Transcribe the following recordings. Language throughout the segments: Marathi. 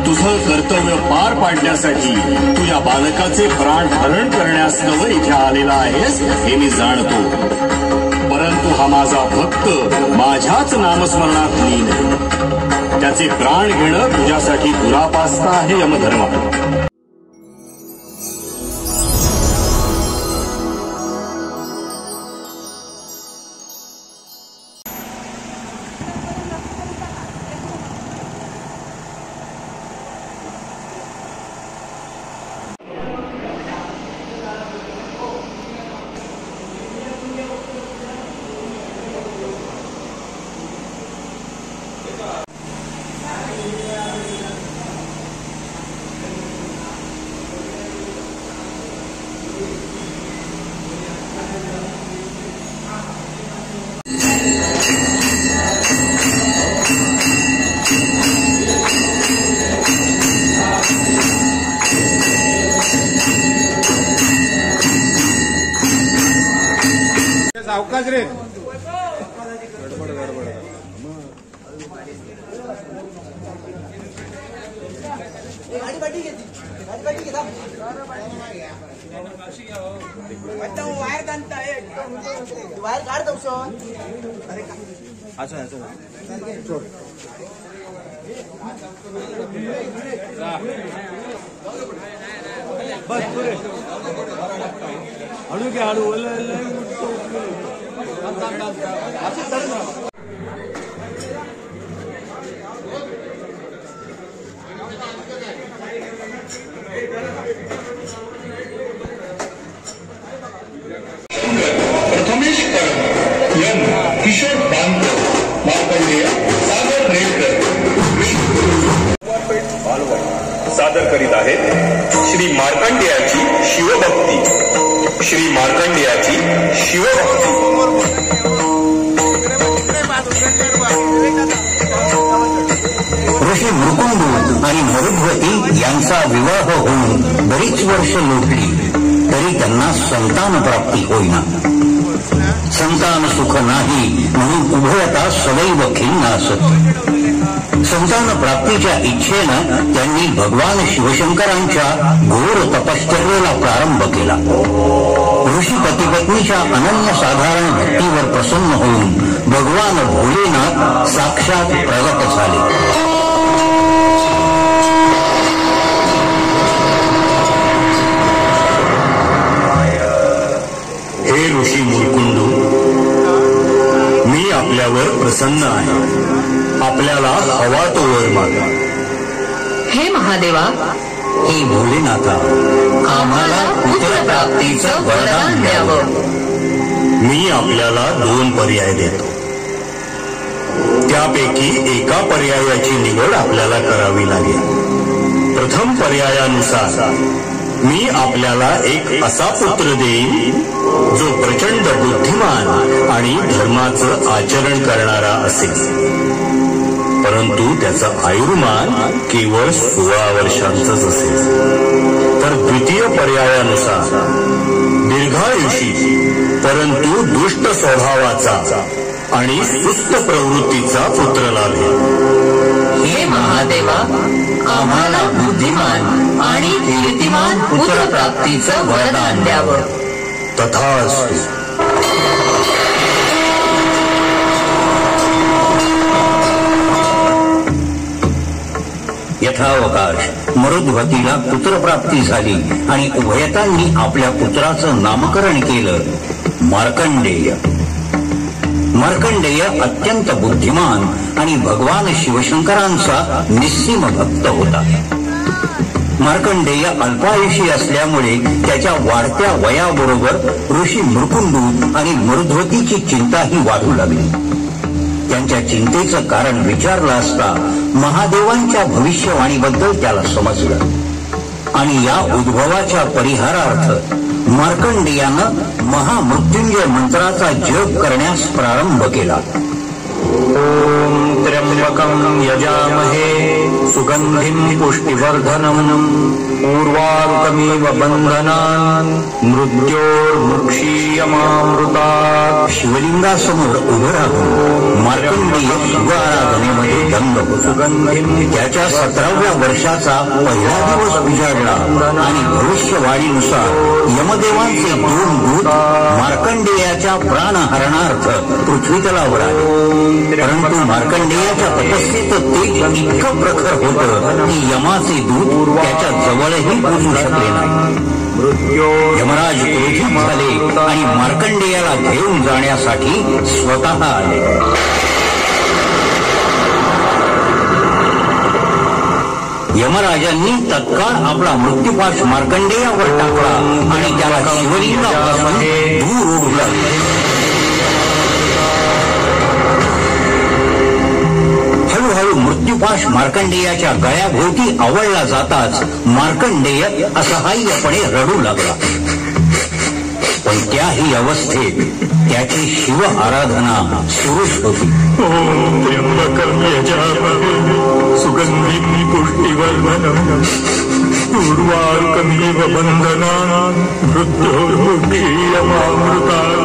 तुझं कर्तव्य पार पाडण्यासाठी तू या बालकाचे प्राण हरण करण्यास नवं इथे आलेला आहेस हे मी जाणतो, परंतु हा माझा भक्त माझ्याच नामस्मरणात लीन आहे. त्याचे प्राण घेणं तुझ्यासाठी दुरापास्त आहे यमधर्मा. अवकाश रे वायर काढ दो. अच्छा बस पुरे हळू घ्या हळू. प्रथमेश यम किशोर बांध मार्कंडेय सागर रेडकर सादर करीत आहेत श्री मार्कंडेयाची शिवभक्ती. श्री मार्कंडेयाची शिवभक्ती. ऋषी मुकुंद आणि मरुद्वती यांचा विवाह होऊन बरीच वर्ष लोटली तरी त्यांना संतान प्राप्ती होईना. संतान सुख नाही म्हणून उभयता सदैव खिन्न असत. संतान प्राप्तीच्या इच्छेनं त्यांनी भगवान शिवशंकरांच्या घोर तपश्चर्येला प्रारंभ केला. ऋषी पतिपत्नीच्या अनन्यसाधारण भक्तीवर प्रसन्न होऊन भगवान भोलेनाथ साक्षात प्रगट झाले. हे ऋषी मुरकुंडू, मी आपल्यावर प्रसन्न आहे. आपल्याला हवा तो वर मागा. हे महादेवा, हे भोलेनाथा, आम्हाला पुत्र प्राप्तीचं वरदान द्यावं. मी आपल्याला 2 पर्याय देतो. त्यापैकी एका पर्यायाची निवड आपल्याला करावी लागेल. प्रथम पर्यायानुसार मी आपल्याला एक असा पुत्र देईन जो प्रचंड बुद्धिमान आणि धर्माचं आचरण करणारा असेल, परंतु त्याचं आयुर्मान केवळ 16 वर्षांचंच असेल. तर द्वितीय पर्यायानुसार दीर्घायुषी परंतु दुष्ट स्वभावाचा आणि सुस्त प्रवृत्तीचा पुत्र लाभेल. हे महादेवा, आम्हाला बुद्धिमान आणि कीर्तिमान पुत्र प्राप्तीचं वरदान द्यावं. तथास्तु. यथावकाश मरुद्वतीला पुत्रप्राप्ती झाली आणि उभयतांनी आपल्या पुत्राचं नामकरण केलं मार्कंडेय. मार्कंडेय अत्यंत बुद्धिमान आणि भगवान शिवशंकरांचा निस्सीम भक्त होता. मार्कंडेय अल्पायुषी असल्यामुळे त्याच्या वाढत्या वयाबरोबर ऋषी मुरकुंडू आणि मरुद्वतीची चिंताही वाढू लागली. त्यांच्या चिंतेचं कारण विचारलं असता महादेवांच्या भविष्यवाणीबद्दल त्याला समजलं आणि या उद्भवाच्या परिहारार्थ मार्कंडेयानं महामृत्युंजय मंत्राचा जप करण्यास प्रारंभ केला. ओम त्र्यंबकं यजामहे सुगंधिं पुष्टिवर्धनम् पूर्वारुकमेव बंधनान् मृत्योर्मुक्षीयमामृतात्. शिवलिंगासमोर उभं राहून मार्कंडेय शिव आराधनेमध्ये दंग होता. त्याच्या 17व्या वर्षाचा पहिला दिवस उजाडला आणि भविष्यवाणीनुसार यमदेवांचे 2 दूत मार्कंडेयाच्या प्राणहरणार्थ पृथ्वीतलावर आले. परंतु मार्कंडेयाच्या तपस्येचं तेज इतकं प्रखर होतं की यमाचे दूत त्याच्या जवळही पोहोचू शकले नाही. यमराज क्रोधित झाले आणि मार्कंडेयाला घेऊन जाण्यासाठी स्वतः आले. यमराजांनी तत्काळ आपला मृत्यूपाश मार्कंडेयावर टाकला आणि त्याला शिवलिंगापासून दूर ओढला. हळूहळू मृत्यूपाश मार्कंडेयाच्या गळ्याभोवती आवळला जाताच मार्कंडेय असहाय्यपणे रडू लागला. पण त्याही अवस्थेत त्याची शिव आराधना सुरूच होती. सुगंधी पुष्टिवर्धनम् पूर्वारुकमेव बंधनान् मृत्योर्मुक्षीयमामृतात्.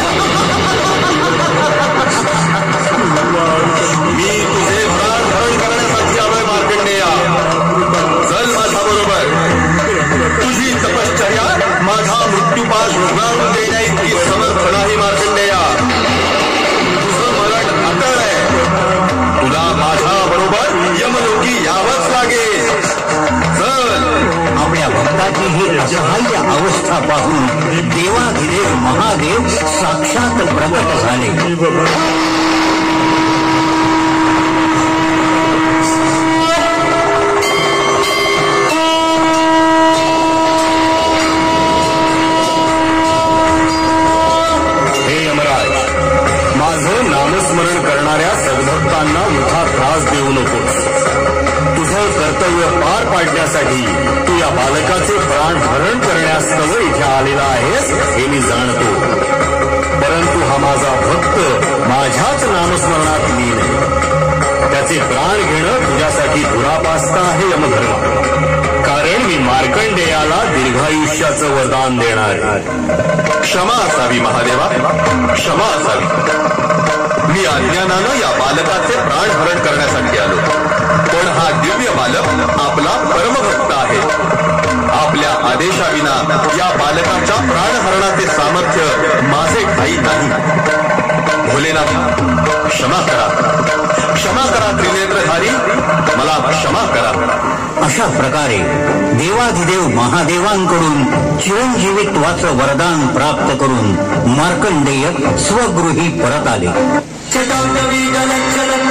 मी तुझे प्राण हरण करण्यासाठी आलोय मार्कंडेया. चल माझ्या बरोबर. तुझी तपश्चर्या माझा मृत्यूपाश उघडावून देण्याइतकी समर्थ नाही मार्कंडेया. तुझं मरण अटळ आहे. तुला माझ्या बरोबर यमलोकी यावंच लागेल. चल. आपल्या भक्ताची ही असहाय्य अवस्था पाहून देवाधिदेव महादेव साक्षात प्रकट झाले. नामस्मरण करणाऱ्या सद्भक्तांना मोठा त्रास देऊ नकोस. तुझं कर्तव्य पार पाडण्यासाठी तू या बालकाचे प्राण हरण करण्यास नवं इथे आलेला आहेस हे मी जाणतो. परंतु हा माझा भक्त माझ्याच नामस्मरणात लीन आहे. त्याचे प्राण घेणं तुझ्यासाठी दुरापास्त आहे यमधर्म. कारण मी मार्कंडेयाला दीर्घायुष्याचं वरदान देणार आहे. क्षमा असावी महादेवा, क्षमा असावी. मी अज्ञानानं या बालकाचे प्राण हरण करण्यासाठी आलो. पण हा दिव्य बालक आपला परमभक्त आहे. आपल्या आदेशाविना या बालकाच्या प्राणहरणाचे सामर्थ्य माझे ठाई नाही. भोलेनाथ, क्षमा करा, क्षमा करा त्रिनेत्रधारी, मला क्षमा करा. अशा प्रकारे देवाधिदेव महादेवांकडून चिरंजीवित्वाचं वरदान प्राप्त करून मार्कंडेय स्वगृही परत आले. चटांगवी गलक्षण